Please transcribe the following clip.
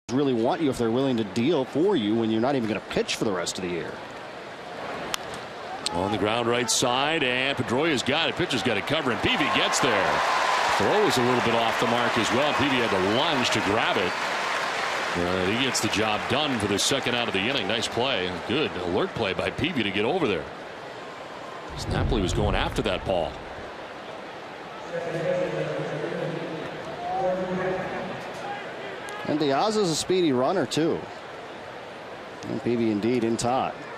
really want you if they're willing to deal for you when you're not even going to pitch for the rest of the year. On the ground right side, and Pedroia's got it. Pitcher's got it covered, and Peavy gets there. Throw was a little bit off the mark as well. Peavy had to lunge to grab it. He gets the job done for the second out of the inning. Nice play. Good alert play by Peavy to get over there. Napoli was going after that ball. And Diaz is a speedy runner too. And Peavy indeed in top.